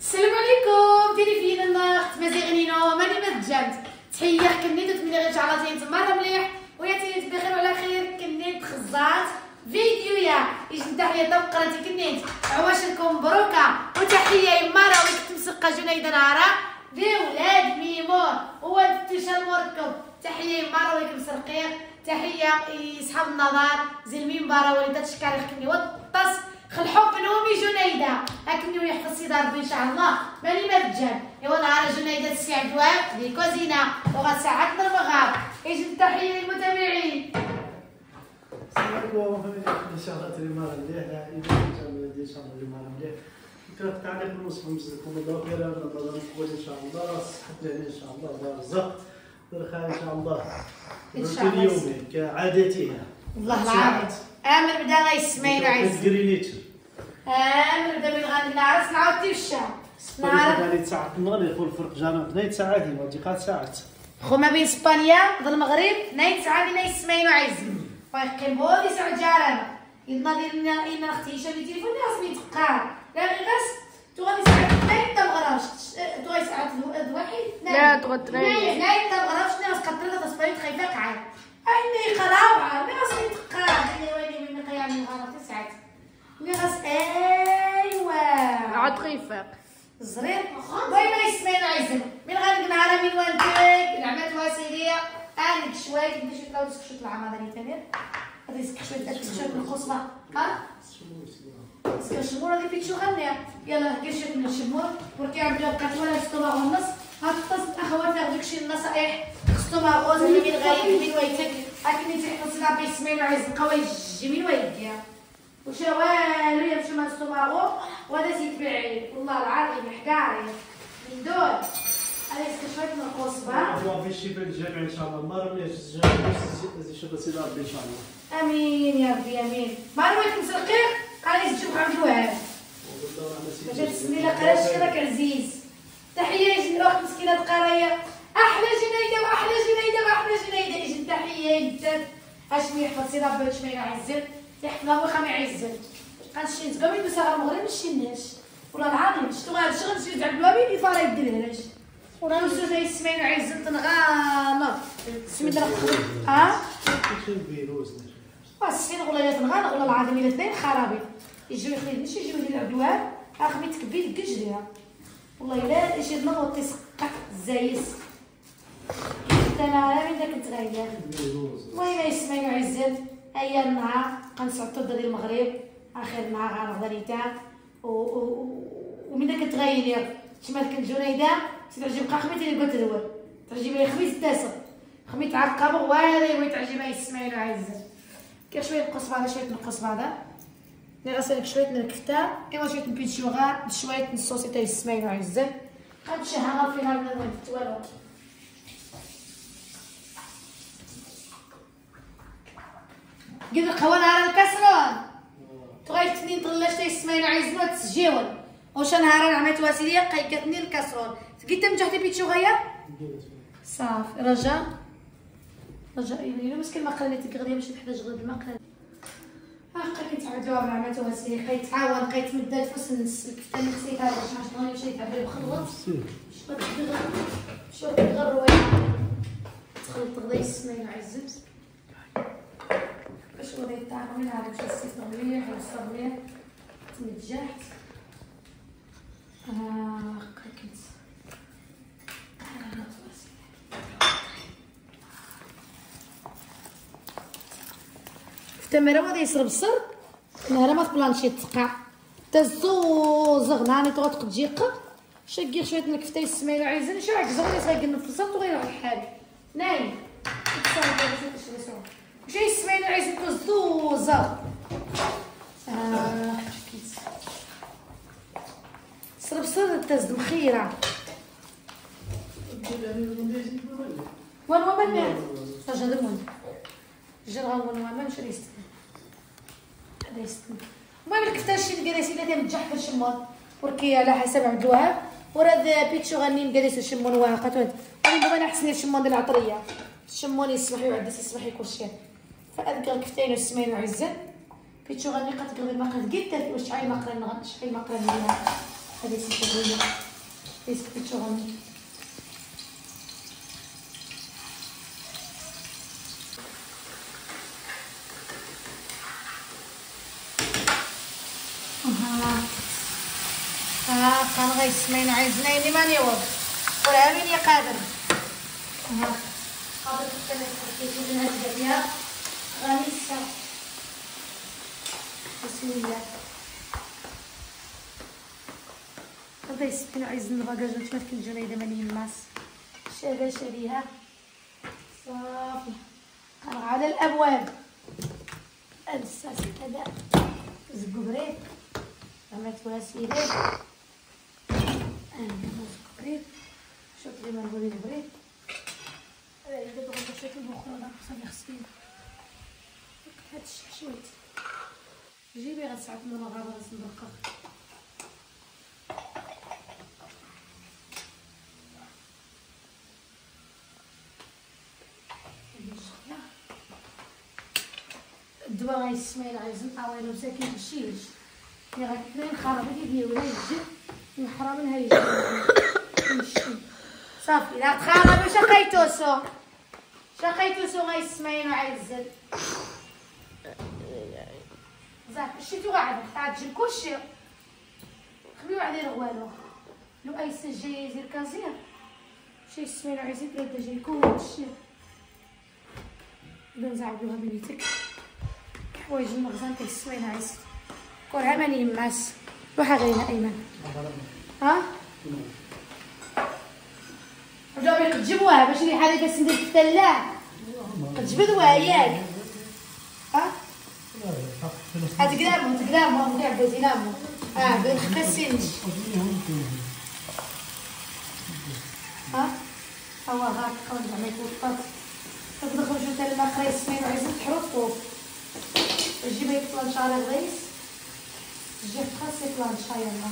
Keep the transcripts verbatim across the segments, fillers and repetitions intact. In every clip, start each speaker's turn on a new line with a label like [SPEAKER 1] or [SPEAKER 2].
[SPEAKER 1] السلام عليكم تيلي فين النخت مزيغنينو ماني متجمت تحيه كنيت وتمنى غير على زين تمارا مليح ويا تيلي بخير وعلى خير كنيت خزات فيديو يا يجي تحيه طب قراتي كنيت عواشركم مبروكه وتحيه يمارا ويك تمسقه جنيده نهارا بولاد ميمون هو التيشيرت مركب تحيه يمارا ويك مسرقير تحيه يصحاب النظر زي المنبره وليدات شكاري كني وطس الحب نومي جنيده هاكني ويحفظ سيدي ربي ان شاء الله ماني مرجان ايوا نهار جنيده السي عدوان دي كوزينه وغساعدنا المغاب يجي التحيه للمتابعين.
[SPEAKER 2] السلام عليكم ان شاء الله تري مال مليح ان شاء الله مال مليح كانت تعليق بالنصف مسكم الله خير رمضان قبول ان شاء الله صحه لنا ان شاء الله بارزق بالخير ان شاء الله
[SPEAKER 1] ان شاء الله
[SPEAKER 2] اليوم كعادتها
[SPEAKER 1] والله العظيم امر بدا غيسمعنا عز
[SPEAKER 2] تقرينيتو
[SPEAKER 1] امر بدا من غادي نعرس نعاود تيفشا
[SPEAKER 2] نعرف ثاني ساعه النهار يقول فرق جانا اثنين ساعات ما دقات ساعات
[SPEAKER 1] خو ما بين اسبانيا والمغرب اثنين ساعات ما يسمعنا عز فيقيم بودي ساعه جارنا يلنا ديالنا ان اختي هشام التليفون راسني تقار لا غير غاس تو غادي ساعه اثنين تا مغربش تو غادي ساعه الواحد
[SPEAKER 3] لا تغد
[SPEAKER 1] اثنين تا مغربش ناس قطره تصبري خايفه قعد اني قراوعه ناس تقار هي ويلي من قيام الغرض تسعه اللي غاس ايوا
[SPEAKER 3] عاد خيفاق
[SPEAKER 1] الزرير وين ما يسمعنا عزم من غادي نهار من والديك العمات واسيديه انك شويه بدي شويه لو تسكشوت العماره اللي تاني غادي يسكشوت شويه تسكشوت من الخصبه ها الشمور هذه بيتشو غنيا يلا دير شويه من الشمور وركي عندي بقات ولا ستوما ونص هتصل اخوات ناخذ داكشي النصائح ستوما غوز اللي من غايب من ويتك اكني تحط صداع بيسمعنا عزم قوي جميل ويديا وشا والو يمشي مع السوماغو وهذا تيتبع عليه والله العظيم حكاري من دول انا استشفيت من القصبه
[SPEAKER 2] هو في الشفاء الجامع ان شاء الله ما رميش الجامع زي شفاء سيدي ربي ان شاء الله
[SPEAKER 1] امين يا ربي امين ما رويت مسرقير قال لي تجيب عند الوهاب جات السميله قراش راك عزيز تحيه يجي الاخت مسكينه القرايه احلى جنيده واحلى جنيده واحلى جنيده يجي تحيه يدك اشمي يحفظ سيدي ربي شمي يعزل يحفظنا هو خامي عزل غنمشي نتقابل ندوز على المغرب مشيناش والله العظيم شتو غاد شغل نمشي تاع البوابين يفارا يديرهاش ونوزو جاي سمعنا عزل تنغامر سميت راه ها
[SPEAKER 2] شنو الفيروس
[SPEAKER 1] واسين غليات نغانا والله العظيم الا اثنين خرابيط يجيو يخلي ماشي يجيو يديروا العدوان اخمي تكبيل كجريها والله الا يجي نغوط تسقط الزايس انا من داك نتغير المهم يسمعوا عزل هيا النهار كنصعدو ديال المغرب اخر نهار غنغدا نيتام ومن داك تغير شمال كنت جنيده تعجب قاخميت اللي قلت دور تعجب لي خميس التاسع خميت عقبه واري ويتعجب يسمعوا عزل كاين شويه نقص بعدا شويه نقص بعدا اللي غسلك شويه من الكفته ايوا شويه من بيتشوغا شويه من الصوص تاع يسمعوا عزل غنمشي هنا فينا من والو قد القهوه نهار الكسرون تغير تنين طلاش تيسمعنا عايزنا تسجيون واش نهار عملت واسيليه قيكتني الكسرون تقيت مجحتي بيتشوغيا صافي رجاء رجاء الى مسكين ما قليت غادي باش نحتاج غير الماء قليل هاكا كيتعاودوا مع عملت واسيليه قيتعاون قيتمد الفوس نص الكفته اللي خصيتها باش ما شغلني مشيت تعبي بخلط شويه تغير روينه تخلط غدا يسمعنا عزت باش غادي يطعموا من عاد باش السيف مليح والصبر مليح تمجحت هاكا كنت التمره غادي يصرب الصر نهار ما تبلانشي تقع تزوزغ ناني تغوت تجيق شقي شويه من الكفته يسمعوا عايزين شي عكز غادي يصايق في الصر وغير الحال نايم وش يسمعنا عايزين تزوزه اه صرب صر التز الخيره وين وين من سجل المهم جرى وين وين مش ريست هذا يستن المهم الكفته شي ديال سيدي تاع متجح في الشمون وركي على حسب عبد الوهاب وراه بيتشو غني مجالس الشمون واقط وين انا انا احسن الشمون ديال العطريه الشمون يسمح يعدس يسمح كلشي فاذكر كفتين وسمين وعزه بيتشو غني قد قبل ما قد قلت واش شحال ما قرا شحال ما قرا هذه سيتي بسكوت شغل ها كان غيسمين عايزنا اللي ما نيوض ولا مين يقادر ها قادر كيف من هاد فيها غميسه بسم الله هذا يسكن عايزين الباكاجات ما كنجينا اذا ماني يماس شابه شريها صافي كان على الابواب هاد الساسي هذا زكبريت عملت واسيري انا زكبريت شوف لي ما نقول البريد هذا دابا غنشوف البخور هذا صافي خصني هاد الشحشوت جيبي غتساعد من الغابه غنصدقها الدواء غيسميل عايزين طاويل مساكين الشيش اللي غتكون خرابه كيدير ولا يجي الحرام منها يجي نمشي صافي لا تخرب شقيتوسو شقيتوسو غيسميل عايزين زعما شتي واحد تعجب كلشي خليو عليه والو لو اي سجل يدير كازير شي يسميل عايزين بلا جاي كلشي نزعبوها بنيتك حوايج المخزن كيسمين عايز كلها ماني يماس روحها غيرها ايمن ها رجعوا قد جبوها باش اللي حالي باش ندير الثلاع قد جبدوها ياك ها هاد قدامهم تقدامهم كاع بزينامهم اه بنخسنش ها هو هاك قول زعما يفوت تدخل جوج تاع الماء خريص سمين وعايزين تحرقوا جيبي بلانشا الريس جيب خاصي بلانشا يلا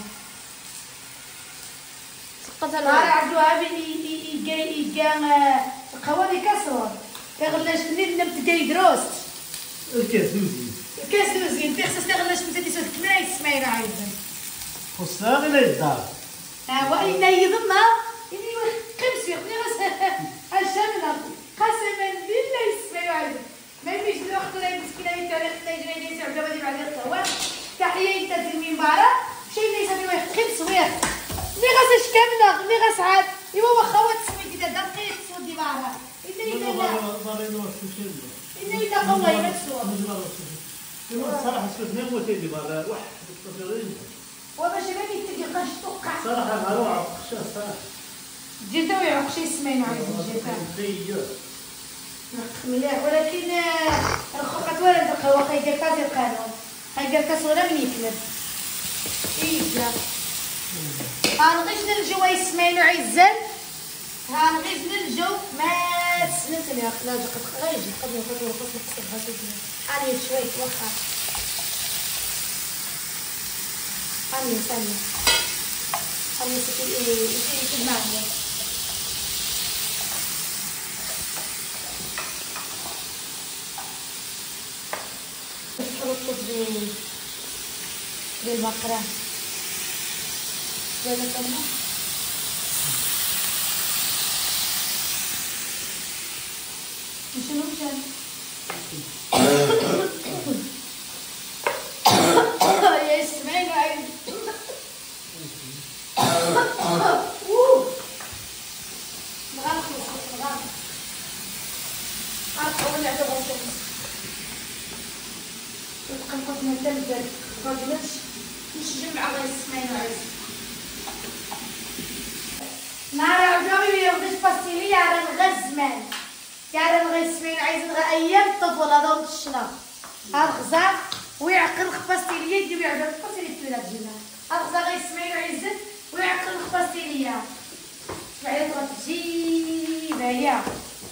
[SPEAKER 1] سقط انا عندوها بي يجي يجا القوالي كسرون كيغلاش منين نمت جاي دروست
[SPEAKER 2] الكاس دوزي
[SPEAKER 1] الكاس دوزي انت خصك تغلاش من تدي سوت كناي سمين عايزين
[SPEAKER 2] خصها غير الدار
[SPEAKER 1] ها هو اين يضمها اني قمسي خلي غاس الشمله قسما بالله يسمعوا عايزين ما يمشي الوقت ولا مسكينه يتعلق تاجري ديال عجبه ديال بعد القهوه تحيه انت ديال المنبره شي اللي يسمي واحد تخيل صوير مي غاس كامله مي غاس عاد ايوا واخا هو تسوي كذا دقيق تسوي دي بعضها الا الا لا الا الا قوي ما تسوى
[SPEAKER 2] صراحه شفنا هو تيدي بعضها واحد التفريغ
[SPEAKER 1] وباش ما يتلقاش توقع
[SPEAKER 2] صراحه مروعه صراحه
[SPEAKER 1] جيتا ويعق شي سمين عايزين جيتا مليح ولكن الخوخات ولا القهوه خايدير كاس القانون خايدير كاس ولا من يكمل ايجا هانغيش نلجو يسمعينو عزل هانغيش نلجو ما تسنت لي خلاص قد غيجي قد نفوت نفوت نحسب هاك هاني شويه واخا هاني ثاني هاني سكي ايه ايه معايا تحركوا بالبقرة ذلك الماء شنو مشان يا اسمعي عايز نغلق نغلق نغلق ولا تبغى نقطة من الدم ماجمنش مش جمعة غير السمين وعز نهار عجوبي بياخدش باستيلية على الغزمان على الغير السمين عايزين غير أيام الطفل هذا ونتشنا هالغزا ويعقل باستيلية يجي ويعجب باستيلية تولاد جينا هالغزا غير السمين وعزت ويعقل باستيلية بعيد غتجي باهية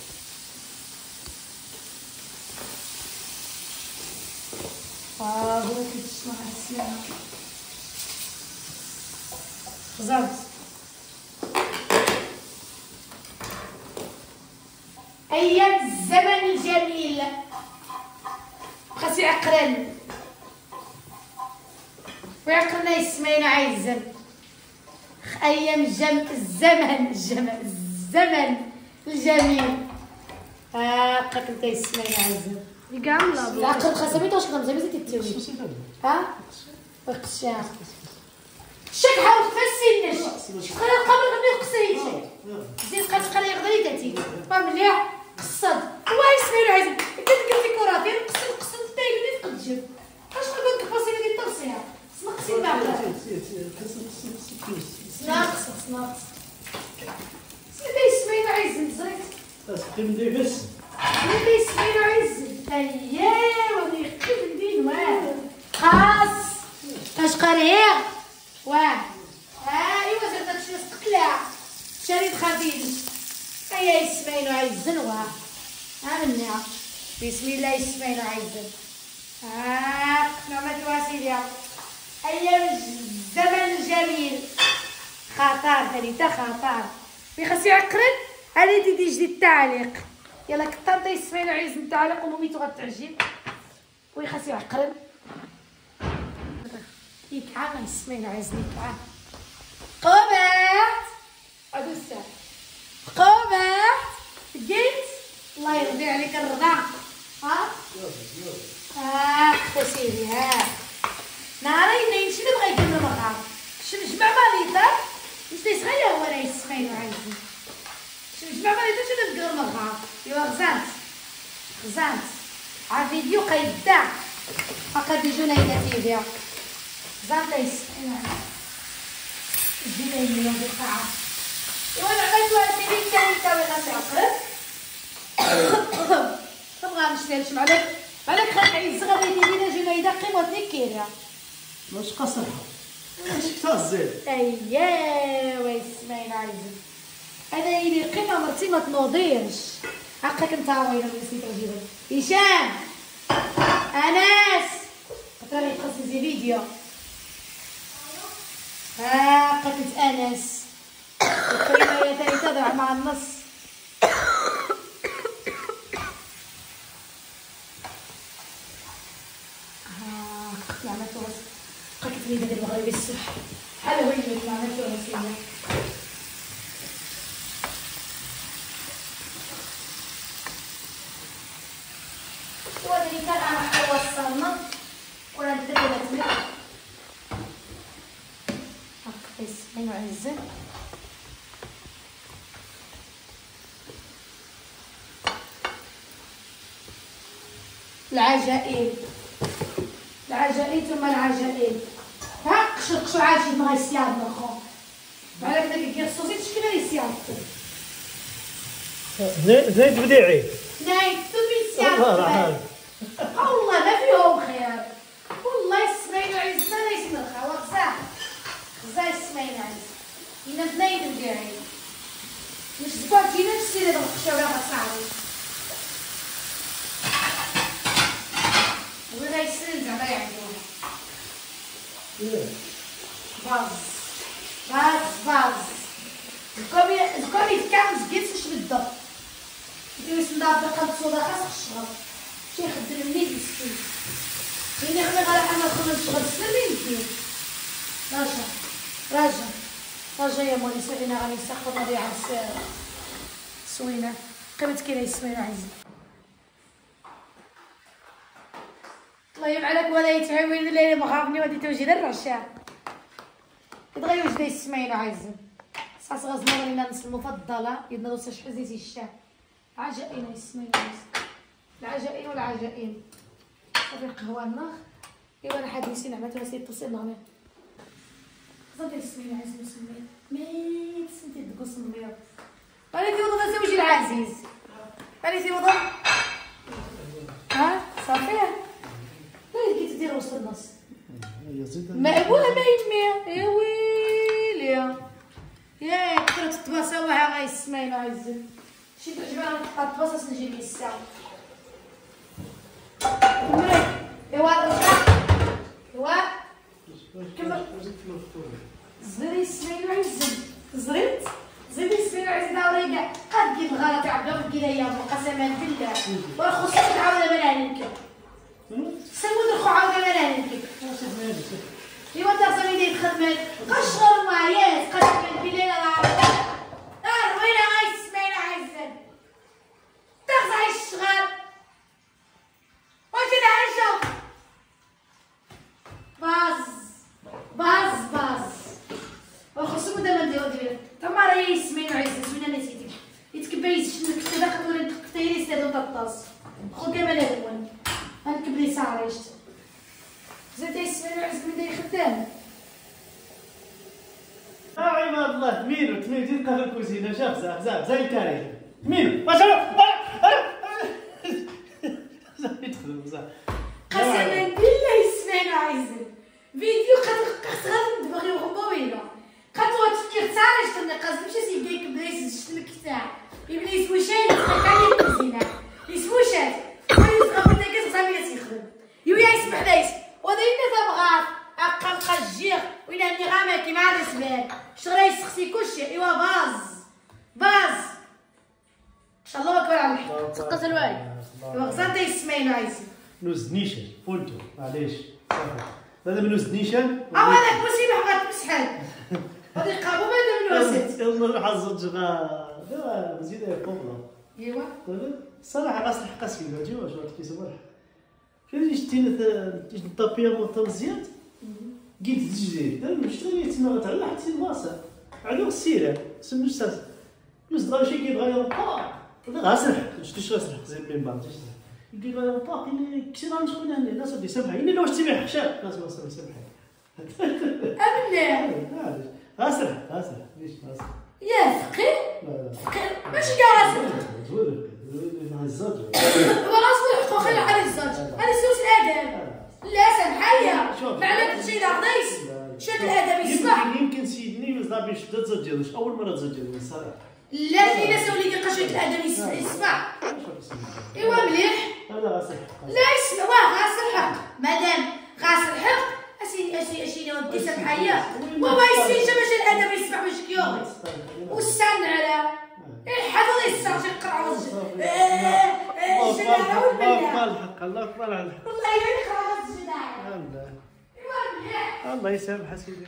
[SPEAKER 1] آه هو كيتسمع السلامة خزرت أيام الزمن الجميل خاص يعقرن ويعقرنا يسمعنا عايزن ايام الجم الزمن الجم الزمن الجميل. هاكا كنت يسمعنا عزيز
[SPEAKER 3] كامله
[SPEAKER 1] العقل خاصه واش كنمزي مزيد التوي ها وقشا شكحه وتفسينش خلي قبل غني قصيتي زيد بقات تقري غدري تاتي ما مليح قصد هو يسمعنا عزيز كتقول لك كراتي قصد قصد تايلني تقدم اش قلت لك فاصله ديال التوصيه سنقسي المعبر ناقص ناقص سيدي يسمعنا عزيز زريت
[SPEAKER 2] تقيم ديفيس
[SPEAKER 1] سيدي يسمعنا عزيز ايوا يقيم الدين واه خاص اش قريع واه ايوا زرت هادشي قلع شريط خفيف هيا يسمعنا عزن واه ها منها بسم الله يسمعنا عزن ها نعمة واسيدي ايام الزمن الجميل خطر ثالثة خطر بخاص يعقرب هذه دي دي جديد التعليق يلا كثر يسمعنا عايز التعليق وموميتو غتعجب ويخاص يعقرب يكعى يسمعنا عايز يكعى قومات عدوسة قومات قلت الله يرضي عليك الرضا ها ها خوسيدي ها نهارين نمشي نبغى يدير المغرب شنجمع مريضة مش تيسغير هو راه يسمعنا عايزين شنجمع مريضة شنو ندير المغرب ايوا غزانت غزانت ها فيديو قيدا فقط يجونا النتيجة غزانت يسمعنا جينا يمينا في القاعة ايوا نعمل واحد الفيديو الثالثة وين غتعقرب نبغى نشتي نشمع لك عليك خلي عيد صغير يدير لنا جنيدة قيمة كيرا
[SPEAKER 2] واش قصرها واش تهزيل
[SPEAKER 1] ايوا يسمعنا عايزين انا يدير قيمة مرتي ما تنوضيرش هاكا كنت هاوينا نسيت نجيبها هشام انس ترى غيتخصصي فيديو هاكا كنت انس الكلمة هي ثالثة ضرع مع النص تريد هذا المغرب الصبح بحال هو اللي ما عملتو راسينا وهذا اللي كان راح وصلنا ولا نديرو هاد هاكا يسمعوا عزة العجائب العجائب ثم العجائب ها قشر قشر عاجي ما غيسياد مخو على كدا كيدير الصوصي تشكي لها يسياد
[SPEAKER 2] زيد بديعي
[SPEAKER 1] نايت تبي يسياد والله ما فيهم خير والله يسمعينو عزنا لا يسمع الخوا غزاه غزاه يسمعينو عز إنا اثنين بديعي مش زباطينا نشتي هاد القشر ولا غتصاعدي وين غيسند زعما يعجبونا باز باز باز الكومي الكومي كامل زكيتش بالضبط كيفاش ندابط قلب صودا خاص الشغل شي يخدم مني مسكين يعني غير غير انا نخدم الشغل سلمي يمكن راجع راجع راجع يا مولي سالينا غادي نسخر نضيع سوينه قيمة كيلا يسمعنا عزيز الله يبعلك ولا يتعاون الليله مغابني ودي توجد الرشا كتغير وجدي يسمعينو عايزين صاص غزنا لنا الناس المفضله يدنا دوسه شحال زيتي الشاه عجائين يسمعينو العجائين والعجائين صافي القهوه النار ايوا انا حديثي نعمه ولا سيت توصل نغني صافي يسمعينو عايزين نسمي ميت سنتي دكو سميو بغيتي وضع زوجي العزيز بغيتي وضع ها صافي كي تدير وسط النص مأبوها ما يمي يا ويلي يا كثرت الطباسة وها غيسمعينو عزيز شي تعجبها نقطع الطباسة نجيب لي الساعة كملي ايوا رجع ايوا كمل زري يسمعينو عزيز زريت زيدي يسمعينو عزيز داوري كاع قد كي الغلط عبدو كي دايا قسما بالله وخصك تعاود انا نكمل سود الخو عاود انا نكمل ايوا تا صافي ديال الخدمه قشر المايات قشر ودير ودير تما راه يسمعوا عزيز ولا نسيتي يتكبيس شنو كنت داخل ولا تكتيري سيدو طاطاس خذ كامل هذا غنكبري صاريشت زاد يسمعوا عزيز من داير خدام
[SPEAKER 2] اه عباد الله تمينو تمينو تلقى في الكوزينه شاف بزاف بزاف زي التاريخ تمينو ما شاء الله يدخل بزاف
[SPEAKER 1] قسما بالله يسمعوا عزيز فيديو قد غادي ندبغيو غمويله قد تفكير صاريشت انا قصدي ماشي سيديك بلايص شفت الكتاع ابليس وشاي كان الكوزينه يسوشات ويزغب ولا كتغزامي تيخدم يويا يسمح ليش ودايما تبغات اقلق الجيغ وين عندي غامه كيما الرسبان شغله يسخسي كلشي ايوا باز باز ان شاء الله اكبر على الحق تقص الواي ايوا غزان تيسمعينو عايزين
[SPEAKER 2] نوز نيشان قلتو معليش صافي هذا من نوز نيشان
[SPEAKER 1] او هذاك مصيبه بغات تمسحل غادي يقابو هذا من وسط
[SPEAKER 2] يلا نروح الزوج لا مزيد بوبلا
[SPEAKER 1] ايوا
[SPEAKER 2] الصراحه غاس الحق سينا جي واش واش كيسمى الحق كاين شتينا تيجي طابيه موطا مزيان قلت الجديد دابا شنو تما غتعلى حتى الماسه على السيره سمو استاذ مزدغا شي كيبغى يرقى غاسل شتي شو غاسل زين بين بعض يقول لي رقى كاين كثير غنمشيو هنا الناس ودي سامحه الا واش تبيع حشاب الناس ما سامحه
[SPEAKER 1] ابني
[SPEAKER 2] غاسل غاسل ليش غاسل
[SPEAKER 1] يا ثقيل ثقيل ماشي كاع غاسل
[SPEAKER 2] زوين مع الزوج
[SPEAKER 1] هو غاسل حقو خلي على الزوج هذا سوس الادب لا سامحيا فعلا شي داقيس شاد الادب يصبح
[SPEAKER 2] يمكن سيدني يصدع باش تزوج ديالش اول مره تزوج ديالي الصراحه
[SPEAKER 1] لا في ناس وليدي قشويه الادب يسمع ايوا مليح
[SPEAKER 2] هذا غاسل
[SPEAKER 1] لا يسمع واه غاسل حق مادام غاسل حق اسيني اسيني اسيني ودي سامحيا وهو يسير باش الادب يسمع باش كيوغي والسن على الحظ يسمع شي قرعه الجداره والبلة
[SPEAKER 2] الحق الله اكبر على الحق
[SPEAKER 1] والله الا يقرا الجداره
[SPEAKER 2] الله
[SPEAKER 1] ايوا مليح
[SPEAKER 2] الله يسامح سيدي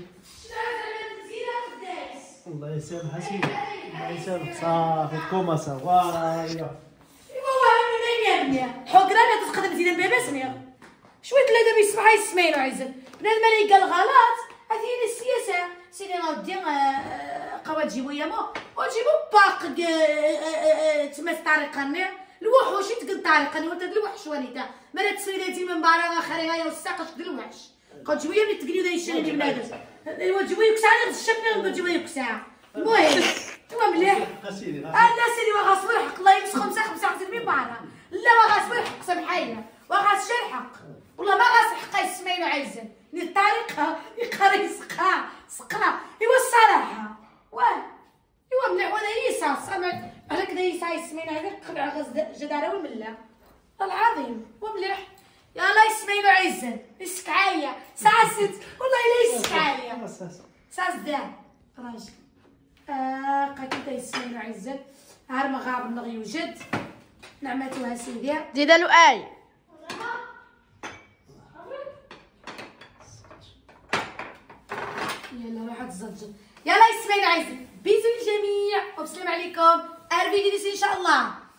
[SPEAKER 2] الله يسامح سيدي الله يسامح صافي كوما صافي
[SPEAKER 1] ايوا واه من يا بني حقرا لا تقدم زينه بابا سمير شويه الادب يسمعها يسمعينو عايزين بنادم اللي قال غلط هذه هي السياسه سيدي نودي قوا تجيبو يامو وتجيبو باق تما طريقه الوحوش تقد طريقه وانت الوحش وليدا مالك تسويداتي من برا اخرها يا وساقش قد الوحش قد جويه اللي تقنيو داير الشري بنادم ايوا جويه كسا غير الشبنه جويه كسا المهم ايوا مليح
[SPEAKER 2] لا سيدي
[SPEAKER 1] لا سيدي وغاصبر حق الله يمس خمسه خمسه خمسه من برا لا وغاصبر حق سامحينا وغاس شي حق والله ما غاس حق يسمعينو عايزين ني الطريقه يقرا يسقها سقنا ايوا الصراحه واه ايوا مليح ولا يسا سامع على كذا يسا يسمعينو هذاك قبع غاز جداره والمله العظيم ومليح يلا يسمعينو عايزين يسكعايا ساست والله الا يسكعايا ساس دام راجل آه قاكيتا يسمعينو عايزين هار ما غاب نغ يوجد نعمتها سيدي
[SPEAKER 3] زيد له اي
[SPEAKER 1] يلا روح تزجر يلا يسمعينو عايزين بيزو للجميع وبسلام عليكم ار فيديو ان شاء الله.